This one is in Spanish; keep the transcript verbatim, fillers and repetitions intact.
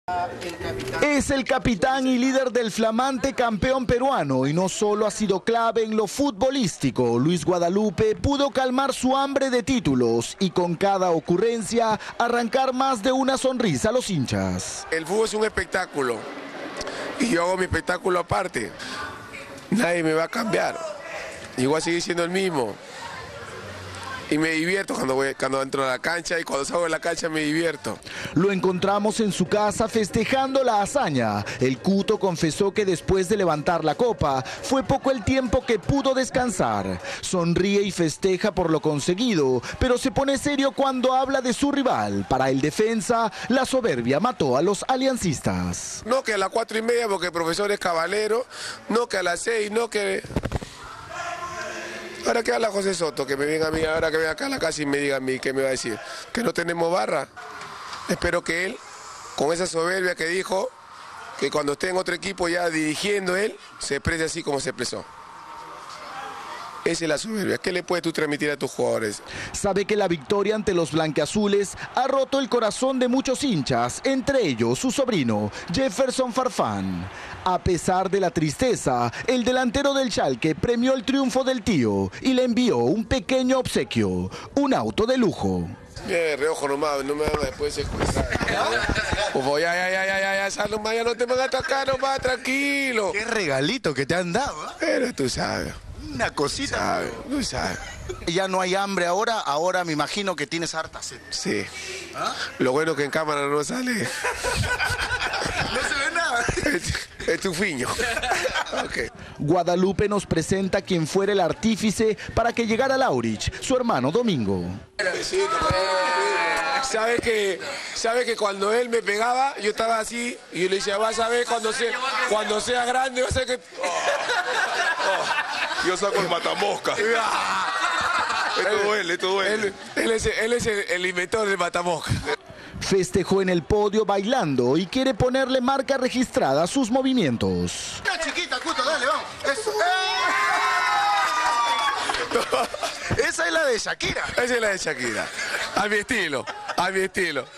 Es el capitán y líder del flamante campeón peruano y no solo ha sido clave en lo futbolístico. Luis Guadalupe pudo calmar su hambre de títulos y con cada ocurrencia arrancar más de una sonrisa a los hinchas. El fútbol es un espectáculo y yo hago mi espectáculo aparte. Nadie me va a cambiar. Igual seguir siendo el mismo. Y me divierto cuando, voy, cuando entro a la cancha y cuando salgo de la cancha me divierto. Lo encontramos en su casa festejando la hazaña. El Cuto confesó que después de levantar la copa fue poco el tiempo que pudo descansar. Sonríe y festeja por lo conseguido, pero se pone serio cuando habla de su rival. Para el defensa, la soberbia mató a los aliancistas. No que a las cuatro y media porque el profesor es cabalero, no que a las seis, no que... Ahora que habla José Soto, que me venga a mí, ahora que venga acá a la casa y me diga a mí, ¿qué me va a decir? Que no tenemos barra. Espero que él, con esa soberbia que dijo, que cuando esté en otro equipo ya dirigiendo él, se exprese así como se expresó. Esa es la soberbia. ¿Qué le puedes tú transmitir a tus jugadores? Sabe que la victoria ante los blanquiazules ha roto el corazón de muchos hinchas, entre ellos su sobrino, Jefferson Farfán. A pesar de la tristeza, el delantero del Schalke premió el triunfo del tío y le envió un pequeño obsequio, un auto de lujo. Bien, reojo nomás, no me van a después escuchar. Ufo, ya, ya, ya, ya, ya, ya, salud, ya no te van a atacar nomás, tranquilo. Qué regalito que te han dado, ¿eh? Pero tú sabes. Una cosita. Sabes, tú sabes. Ya no hay hambre ahora, ahora me imagino que tienes harta sed. Sí. ¿Ah? Lo bueno que en cámara no sale. No se ve nada. Es, es tu fiño. Okay. Guadalupe nos presenta quien fuera el artífice para que llegara Laurich, su hermano Domingo. Sabe que, sabe que cuando él me pegaba, yo estaba así y yo le decía, vas a ver cuando sea, cuando sea grande, vas a ver que... Oh, oh. Yo saco el matamosca. Esto duele, esto duele. Él, él es, él es el, el inventor del matamosca. Festejó en el podio bailando y quiere ponerle marca registrada a sus movimientos. Ya chiquita, Cuto, dale, vamos. Eso. Esa es la de Shakira. Esa es la de Shakira. A mi estilo, a mi estilo.